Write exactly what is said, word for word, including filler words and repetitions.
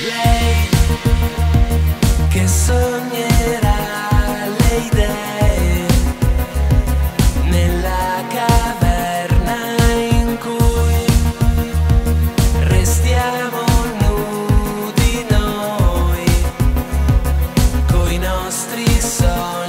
Lei che sognerà le idee nella caverna in cui restiamo nudi noi coi nostri sogni.